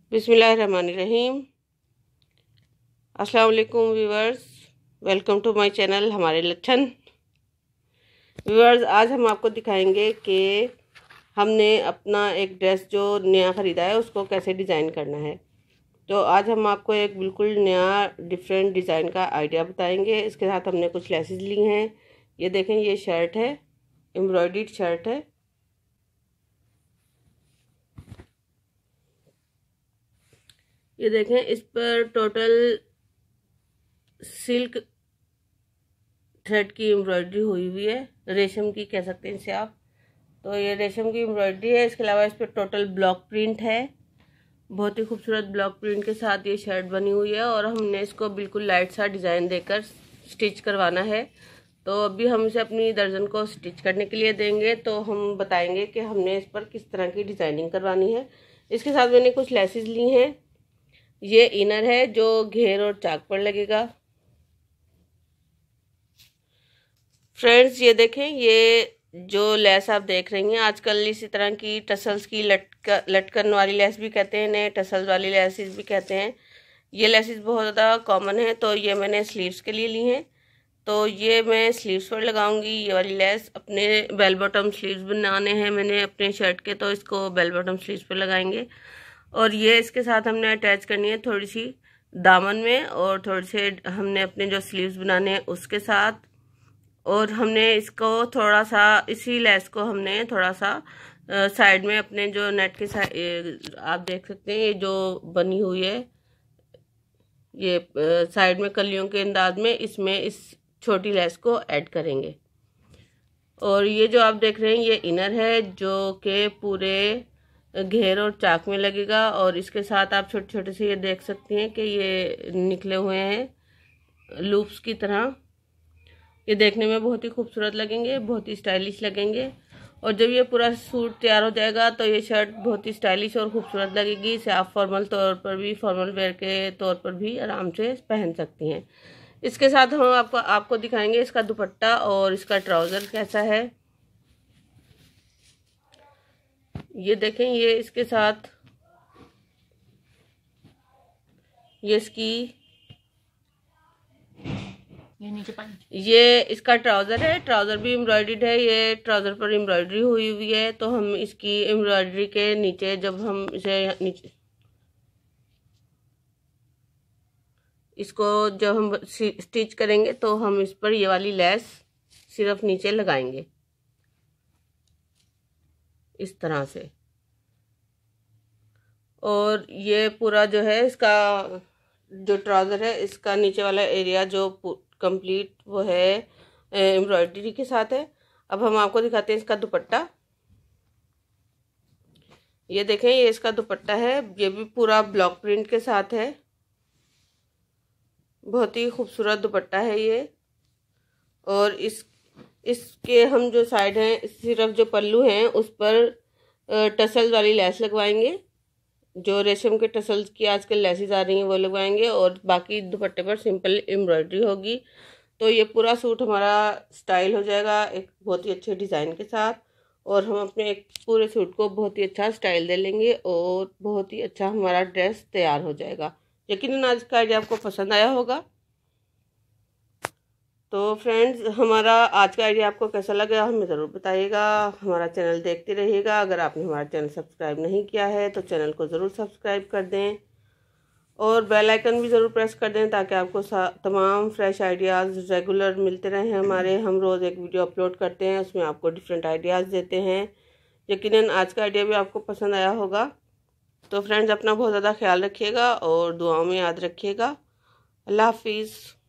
बिस्मिल्लाहिर्रहमानिर्रहीम। अस्सलाम वालेकुम viewers, welcome to my channel हमारे लच्छन। व्यूवर्स, आज हम आपको दिखाएंगे कि हमने अपना एक ड्रेस जो नया ख़रीदा है उसको कैसे डिज़ाइन करना है। तो आज हम आपको एक बिल्कुल नया डिफरेंट डिज़ाइन का आइडिया बताएंगे। इसके साथ हमने कुछ लेसेस ली हैं। ये देखें, ये शर्ट है, एम्ब्रॉयडर्ड शर्ट है। ये देखें, इस पर टोटल सिल्क थ्रेड की एम्ब्रॉयडरी हुई है, रेशम की कह सकते हैं इसे आप। तो ये रेशम की एम्ब्रॉयडरी है। इसके अलावा इस पर टोटल ब्लॉक प्रिंट है। बहुत ही खूबसूरत ब्लॉक प्रिंट के साथ ये शर्ट बनी हुई है और हमने इसको बिल्कुल लाइट सा डिज़ाइन देकर स्टिच करवाना है। तो अभी हम इसे अपनी दर्जन को स्टिच करने के लिए देंगे, तो हम बताएंगे कि हमने इस पर किस तरह की डिज़ाइनिंग करवानी है। इसके साथ मैंने कुछ लेसेस ली हैं। ये इनर है जो घेर और चाक पर लगेगा। फ्रेंड्स, ये देखें, ये जो लेस आप देख रही हैं, आजकल इसी तरह की टसल्स की लटकन वाली लेस भी कहते हैं, इन्हें टसल्स वाली लेसेस भी कहते हैं। ये लेसेस बहुत ज़्यादा कॉमन है। तो ये मैंने स्लीव्स के लिए ली हैं। तो ये मैं स्लीव्स पर लगाऊंगी ये वाली लेस। अपने बेल बॉटम स्लीव्स बनाने हैं मैंने अपने शर्ट के, तो इसको बेल बॉटम स्लीव्स पर लगाएंगे। और ये इसके साथ हमने अटैच करनी है थोड़ी सी दामन में, और थोड़े से हमने अपने जो स्लीव्स बनाने हैं उसके साथ। और हमने इसको थोड़ा सा, इसी लेस को हमने थोड़ा सा साइड में अपने जो नेट के साइड आप देख सकते हैं, ये जो बनी हुई है ये साइड में कलियों के अंदाज में, इसमें इस छोटी लेस को ऐड करेंगे। और ये जो आप देख रहे हैं ये इनर है जो कि पूरे घेर और चाक में लगेगा। और इसके साथ आप छोटे छोटे से ये देख सकते हैं कि ये निकले हुए हैं लूप्स की तरह। ये देखने में बहुत ही खूबसूरत लगेंगे, बहुत ही स्टाइलिश लगेंगे। और जब ये पूरा सूट तैयार हो जाएगा तो ये शर्ट बहुत ही स्टाइलिश और खूबसूरत लगेगी। इसे आप फॉर्मल तौर पर भी, फॉर्मल वेयर के तौर पर भी आराम से पहन सकती हैं। इसके साथ हम आपको दिखाएंगे इसका दुपट्टा और इसका ट्राउज़र कैसा है। ये देखें, ये इसके साथ ये इसकी ये इसका ट्राउज़र है। ट्राउज़र भी एम्ब्रॉयडर्ड है। ये ट्राउज़र पर एम्ब्रॉयडरी हुई है। तो हम इसकी एम्ब्रॉयडरी के नीचे जब हम इसे नीचे इसको जब हम स्टिच करेंगे तो हम इस पर ये वाली लेस सिर्फ नीचे लगाएंगे इस तरह से। और ये पूरा जो है इसका जो ट्राउज़र है, इसका नीचे वाला एरिया जो कंप्लीट वो है एम्ब्रॉयडरी के साथ है। अब हम आपको दिखाते हैं इसका दुपट्टा। ये देखें, ये इसका दुपट्टा है। ये भी पूरा ब्लॉक प्रिंट के साथ है। बहुत ही खूबसूरत दुपट्टा है ये। और इसके हम जो साइड हैं, सिर्फ जो पल्लू हैं उस पर टसल वाली लेस लगवाएंगे। जो रेशम के टसल्स की आजकल लेसेस आ रही हैं वो लगवाएंगे, और बाकी दुपट्टे पर सिंपल एम्ब्रॉयडरी होगी। तो ये पूरा सूट हमारा स्टाइल हो जाएगा एक बहुत ही अच्छे डिज़ाइन के साथ। और हम अपने एक पूरे सूट को बहुत ही अच्छा स्टाइल दे लेंगे और बहुत ही अच्छा हमारा ड्रेस तैयार हो जाएगा। यकीनन आज का आइडिया आपको पसंद आया होगा। तो फ्रेंड्स, हमारा आज का आइडिया आपको कैसा लगा हमें ज़रूर बताइएगा। हमारा चैनल देखते रहिएगा। अगर आपने हमारा चैनल सब्सक्राइब नहीं किया है तो चैनल को ज़रूर सब्सक्राइब कर दें और बेल आइकन भी ज़रूर प्रेस कर दें ताकि आपको तमाम फ्रेश आइडियाज़ रेगुलर मिलते रहें हमारे। हम रोज़ एक वीडियो अपलोड करते हैं, उसमें आपको डिफरेंट आइडियाज़ देते हैं। यकीनन आज का आइडिया भी आपको पसंद आया होगा। तो फ्रेंड्स, अपना बहुत ज़्यादा ख्याल रखिएगा और दुआओं में याद रखिएगा। अल्लाह हाफिज़।